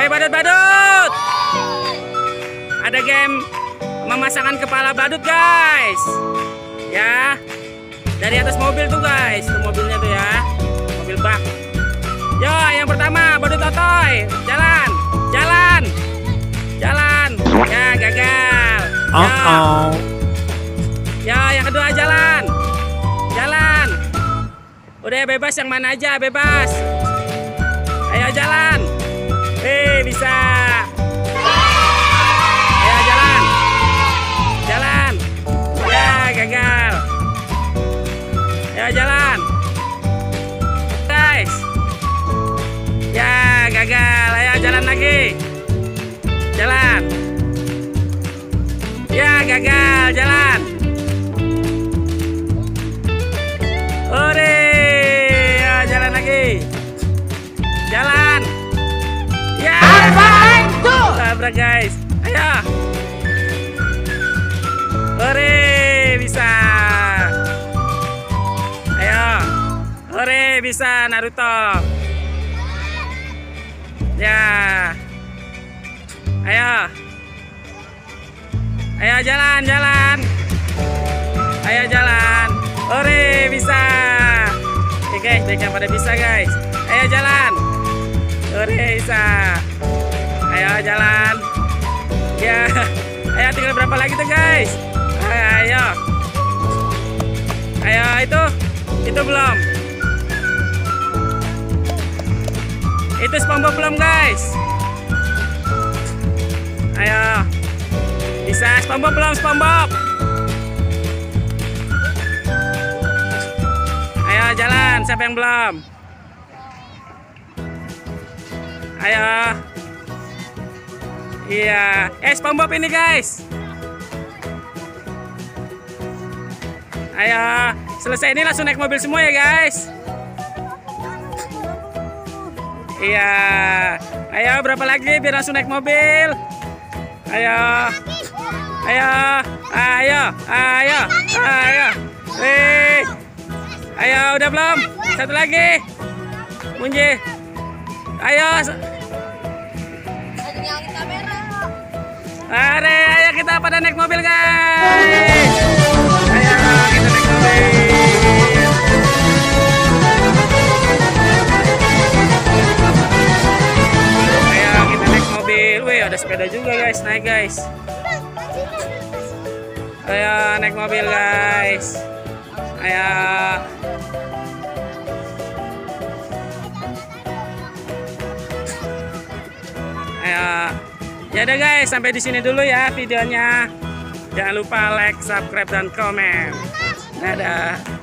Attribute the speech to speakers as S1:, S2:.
S1: Ayo badut-badut. Ada game memasangkan kepala badut guys. Ya. Dari atas mobil tuh guys. Tuh mobilnya tuh ya. Mobil bak. Yo, yang pertama badut otoy. Jalan. Jalan. Jalan. Ya, gagal. Yo. Ya, yang kedua jalan. Jalan. Udah bebas, yang mana aja bebas. Ayo jalan. Bisa. Ayo jalan. Jalan. Ya, gagal. Ayo jalan. Guys. Ya, gagal. Ayo jalan lagi. Jalan. Ya, gagal. Jalan. Ore. Ya, jalan lagi. Jalan. Ya. Tabrak guys. Ayo. Ore, bisa. Ayo. Ore, bisa Naruto. Ya. Ayo. Ayo jalan, jalan. Ayo jalan. Ore, bisa. Oke guys, mereka pada bisa guys. Ayo jalan. Ore, bisa. Ayo jalan. Ya. Ayo tinggal berapa lagi tuh guys? Ayo. Ayo itu belum. Itu SpongeBob belum guys. Ayo. Bisa SpongeBob belum SpongeBob? Ayo jalan, siapa yang belum? Ayo. Iya, SpongeBob ini guys. Ayo, selesai ini langsung naik mobil semua ya guys. Iya. Ayo berapa lagi biar langsung naik mobil? Ayo. Ayo. Ayo. Ayo. Ayo. Ayo udah belum? Satu lagi. Munji. Ayo. Ayo kita pada naik mobil guys. Ayo kita naik mobil. Ayo kita naik mobil. Wih ada sepeda juga guys, naik guys. Ayo naik mobil guys. Ayo. Ayo. Ya udah guys, sampai di sini dulu ya videonya. Jangan lupa like, subscribe, dan komen. Dadah.